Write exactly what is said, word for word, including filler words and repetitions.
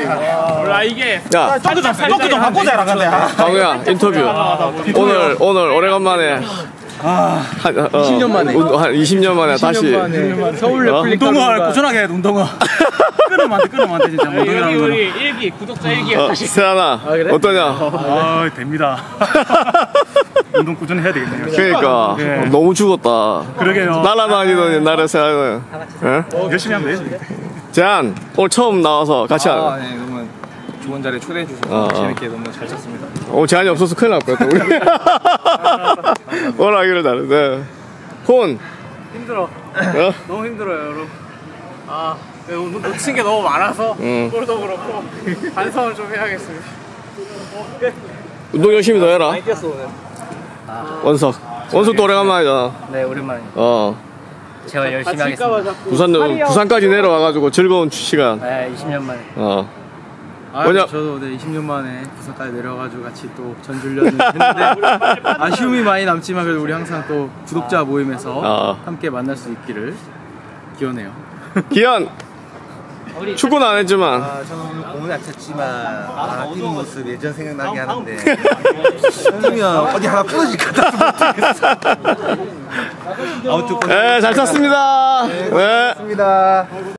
몰라 이게. 야, 조금 좀 조금 좀 바꾸자 근데. 강우야 인터뷰. 오늘 오늘 오래간만에. 아, 한, 어, 이십 년 만에. 한 이십 년 만에 이십 년 다시 만에. 서울 어? 레플리카 운동화 꾸준하게 해 운동화. 끊으면 안 돼 끊으면 안 돼 진짜. 여기 우리 일기 구독자 일기 어, 다시. 세안아 그래? 어떠냐? 아 됩니다. 운동 꾸준히 해야 되겠네요. 그러니까 예. 너무 죽었다. 그러게요. 날아다니더니 나를 세안은. 예? 열심히 하면 되지. 제한 오늘 처음 나와서 같이 아, 하는. 네, 너무 좋은 자리에 초대해 주셔서 어, 어. 재밌게 너무 잘 쳤습니다. 오 제한이 없어서 큰일 날 뻔했다 우리. 오늘 하기로 잘했네. 혼. 힘들어. 어? 너무 힘들어요 여러분. 아 오늘 놓친 게 너무 많아서 응. 골도 그렇고 반성을 좀 해야겠습니다. 운동 열심히 더 해라. 뛰었어 오늘. 원석. 원석도 오래간만이잖아. 네, 오랜만에. 어. 제가 열심히 하겠습니다. 부산 부산까지 내려와가지고 즐거운 시간. 네, 이십 년 만에. 어. 아, 뭐냐? 저도 네, 이십 년 만에 부산까지 내려가지고 같이 또 전주련을 했는데 아쉬움이 많이 남지만 그래도 우리 항상 또 구독자 모임에서 아. 함께 만날 수 있기를 기원해요. 기현. 축구는 안 했지만. 아, 저는 오늘 공은 안 찼지만 아, 뛰는 모습 예전 생각나게 하는데 뛰면 어디 하나 부러질 것 같아서 못하겠어. 아무튼 네, 잘 찼습니다. 네. 고맙습니다.